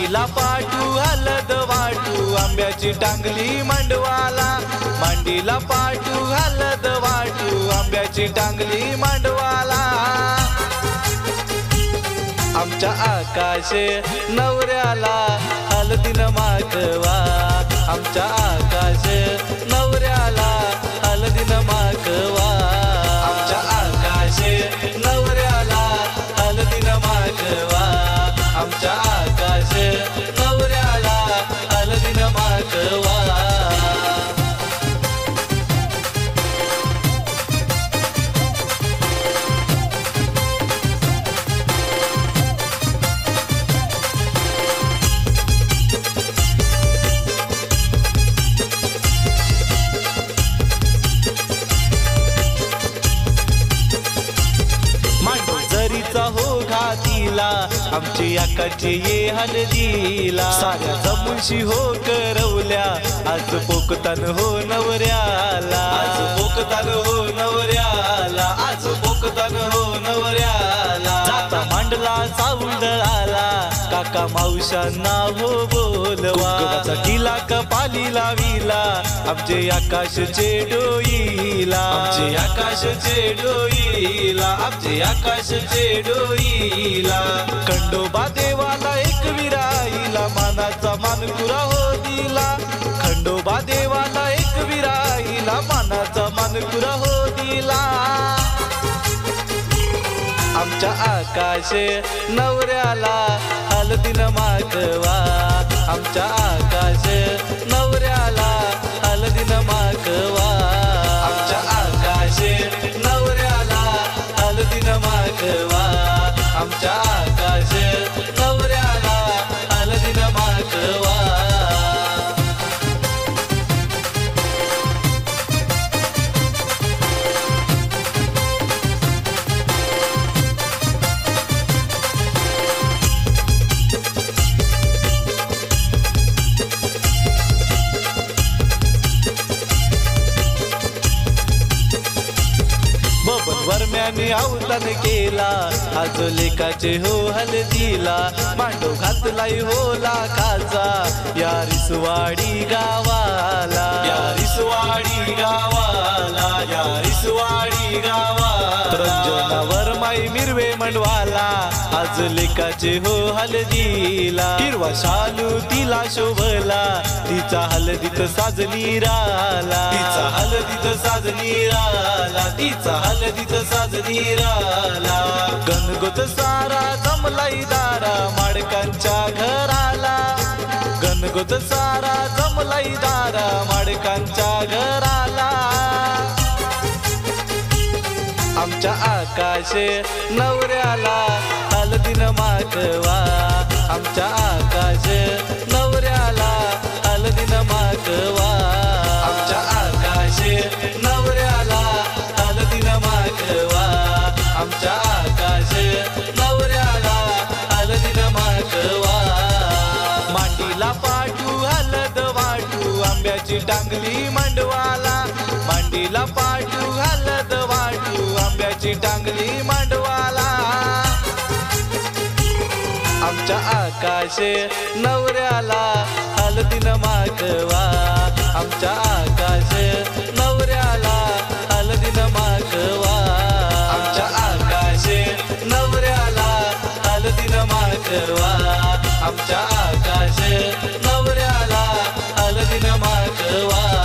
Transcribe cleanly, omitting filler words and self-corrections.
मांडीला पाटू हलद वाटू आंब्याची टांगली मांडवाला, मांडीला पाटू हलद वाटू आंब्याची टांगली मांडवाला. आमच्या आकाश नवऱ्याला हलदीनं मागवा, आमच्या आकाश नवऱ्याला हलदीनं मागवा, आमच्या आकाश नवऱ्याला हलदीनं मागवा, आमच्या आकाश नवऱ्याला हलदीनं मागवा. हो घातीला आमची आकाची ये हलदीला, साऱ्या जमुनशी हो करवल्या आज पोकतान हो नवऱ्याला, आज पोकतान हो नवऱ्याला, आज पोकतान हो नवऱ्याला. जाता मांडला सावंडळाला काका मावशांना हो बोलवा, किला कपाली लावीला आमचे आकाशचे डोईला, आमचे आकाशचे डोईला, आमचे आकाशचे डोईला. खंडोबा देवाला एक विराईला मानाचा मानकुरा हो दिला, खंडोबा देवाला एक विराईला मानाचा मानकुरा हो दिला. आमच्या आकाश नवऱ्याला हलदीनं मागवा, आमच्या आकाश नवऱ्याला हलदीनं मागवा, आमच्या आकाश नवऱ्याला हलदीनं मागवा, आमच्या आकाश नवऱ्याला हलदीनं मागवा. वरम्याने अवतान केला आज लेकाचे हो हलदीला, मांडव घातलाय हो लाखाचा या रिसवाडी गावाला, या रिसवाडी गावाला, या रिसवाडी गावाला. रंजनावर माई मिरवे मंडवाला आज लेकाचे हो हलदीला, हिरवा शालू तिला शोभला तिचा हलदीत साजनी राला, तिचा हलदीत साजनी राला, तिचा हलदीत साजनी राला. गणगोत सारा जमलाई दारा माडकांच्या घराला, गणगोत सारा जमलाई दारा माडकांच्या घराला. आमच्या आकाश नवऱ्याला हलदीनं मागवा, आमच्या आकाश नवऱ्याला हलदीनं मागवा, आमच्या आकाश नवऱ्याला हलदीनं मागवा, आमच्या आकाश नवऱ्याला हलदीनं मागवा. मांडीला पाटू हलद वाटू आंब्याची टांगली मांडवाला, मांडीला पाटू हलद वाटू आंब्याची टांगली मांडवाला. आमच्या आकाश नवऱ्याला हलदीनं मागवा, आमच्या आकाश नवऱ्याला हलदीनं मागवा, आमच्या आकाश नवऱ्याला हलदीनं मागवा, आमच्या आकाश नवऱ्याला हलदीनं मागवा.